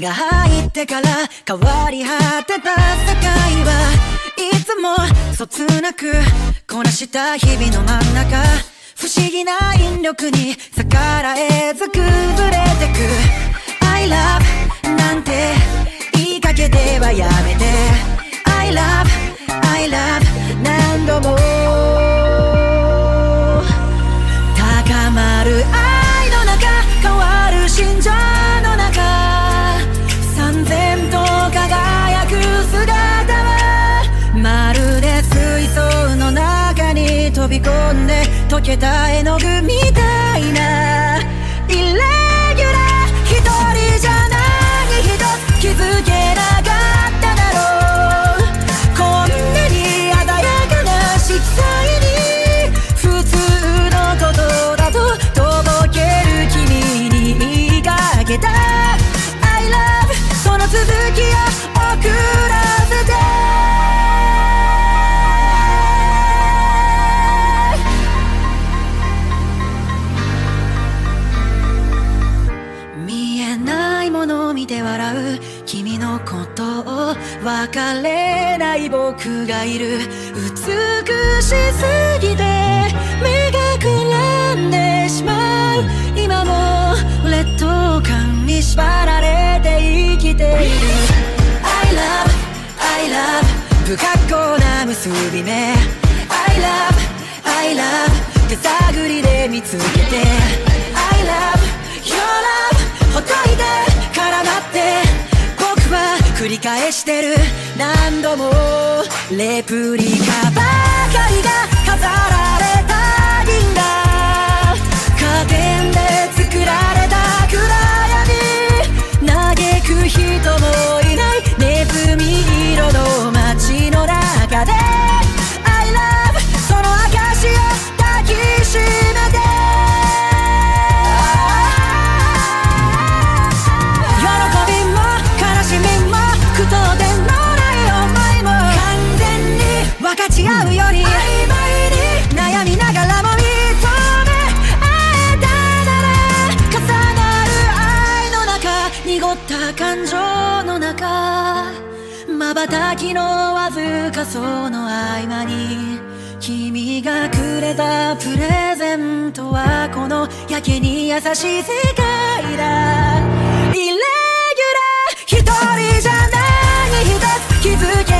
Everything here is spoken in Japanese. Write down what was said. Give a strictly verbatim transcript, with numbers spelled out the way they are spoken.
が入ってから変わり果てた世界はいつもそつなくこなした日々の真ん中、不思議な引力に逆らえず崩れてく。 I love なんて言いかけてはやめて、 I love I love 何度も高まる愛の中、変わる心情の中、三千と輝く姿はまるで水槽の中に飛び込んで溶けた絵の具みたいなイレギュラー。一人じゃ何一つ気づけなかっただろう。こんなに鮮やかな色彩に普通のことだととぼける君に言いかけた I love その続きを送らせて。見えないものを見て笑う君のことを別れない僕がいる。美しすぎて目がくらんでしまう。今も劣等感に縛られて生きている。 I love I love 不格好な結び目、 I love I love 手探りで見つけて、 I love your love ほっといて絡まって僕は繰り返してる。何度もレプリカばかりが飾られた銀河、カーテンで作られた暗闇、嘆く人もいないネズミ色の街の中で I love その証を抱きしめて。喜びも悲しみも句読点のない思いも完全に分かち合うより曖昧に悩みながらも認め合えたなら、重なる愛の中濁った感情の中、瞬きのわずかその合間に君がくれたプレゼントはこのやけに優しい世界だ。イレギュラー一人じゃ何一つ気づけ